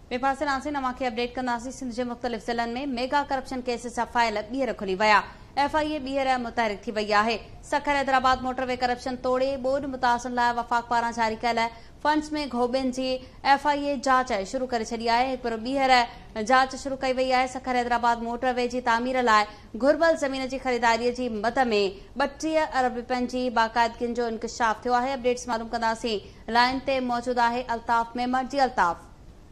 ॿिए पासे नाज़रीन अवां खे अपडेट कंदासीं। सिंध जे मुख़्तलिफ़ ज़िलनि में मेगा करप्शन केस जा फाइल ॿीहर खुली विया। FIA ॿीहर मुतहरिक थी वई आहे। सखर हैदराबाद मोटरवे करप्शन तोड़े ॿोॾ मुतासिन लाइ वफ़ाक़ पारां जारी कयल फंड्स में घोबेन जी FIA जांच शुरू करे छॾी आहे। पर ॿीहर जांच शुरू कई वई आहे। सखर हैदराबाद मोटरवे जी तामीर लाइ घुर्बल ज़मीन जी ख़रीदारीअ जी मद में 32 अरब रुपयनि जी बाक़ायदगियुनि जो इंकशाफ थियो आहे। अपडेट्स मालूम कंदासीं। लाइन ते मौजूद आहे अल्ताफ़ मेमण। जी अल्ताफ़।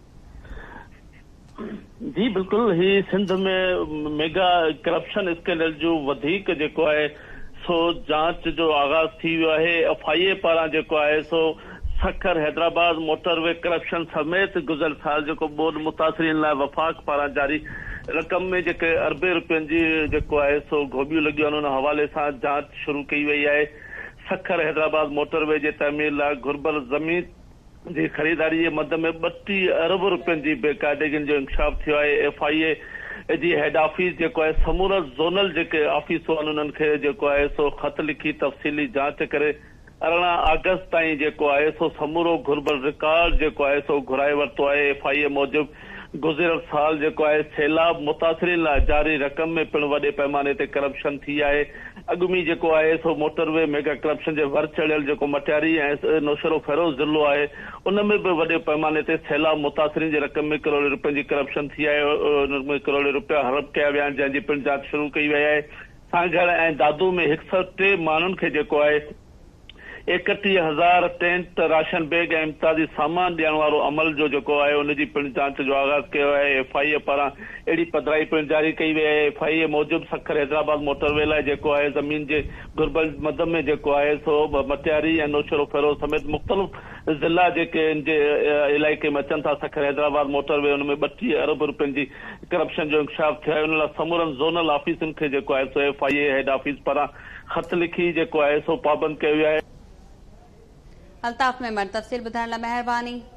जी बिल्कुल, ही सिंध में मेगा करप्शन स्कैंडल जो वधीक जेको आहे सो जांच जो आगाज़ थी वियो आहे। FIA पारां जेको आहे सो सखर हैदराबाद मोटरवे करप्शन समेत गुज़िरियल साल जेको ॿोॾ मुतासिरीन लाइ वफ़ाक़ पारां जारी रक़म में जेके अरबे रुपयनि जी जेको आहे सो घोबियूं लॻियूं आहिनि, उन हवाले सां जांच शुरू कई वई आहे। सखर हैदराबाद मोटरवे जे तमीर लाइ घुर्बल ज़मीन जी ख़रीदारी जे मद में 32 अरब रुपयनि जी बेक़ाइदगियुनि जो इंकशाफ थियो आहे। FIA जी हेड ऑफिस जेको आहे समूरा ज़ोनल जेके ऑफिसूं आहिनि उन्हनि खे जेको आहे सो ख़त लिखी तफ़सीली जांच करे 18 अगस्त ताईं जेको आहे सो समूरो घुर्बल रिकॉर्ड जेको आहे सो घुराए वरितो आहे। FIA मूजिबि गुज़िरियल साल जेको आहे सैलाब मुतासिरीन लाइ जारी रक़म में पिणु वॾे पैमाने ते करप्शन थी आहे। अॻुमी जेको आहे सो मोटरवे मेगा करप्शन जे वर चढ़ियल जेको मटियारी ऐं नौशरो फेरोज़ ज़िलो आहे उन में बि वॾे पैमाने ते सैलाब मुतासिरीन जे रक़म में करोड़ रुपयनि जी करप्शन थी आहे। उन में करोड़ रुपया हड़प कया विया आहिनि, जंहिंजी पिणु जांच शुरू कई वई आहे। सांगड़ ऐं दादू में 103 माण्हुनि खे जेको आहे 31,000 टेंट राशन बैग ऐं इम्तियाज़ी सामान ॾियण वारो अमल जो जेको आहे उनजी पिणु जांच जो आगाज़ कयो आहे। FIA पारां अहिड़ी पधिराई पिणु जारी कई वई आहे। FIA मूजिबि सखर हैदराबाद मोटरवे लाइ जेको आहे ज़मीन जे घुर्बल मद में जेको आहे सो मटियारी ऐं नौशरो फेरोज़ समेत मुख़्तलिफ़ ज़िला जेके इन जे इलाइक़े में अचनि था सखर हैदराबाद मोटरवे उन में 32 अरब रुपयनि जी करप्शन जो इंकशाफ थियो आहे। उन लाइ समूरनि ज़ोनल ऑफिसुनि खे जेको आहे सो FIA हेड ऑफिस पारां ख़त लिखी जेको आहे सो पाबंद कयो वियो आहे। अल्ताफ़ मेमण तफ़सील ॿुधाइण लाइ महिरबानी।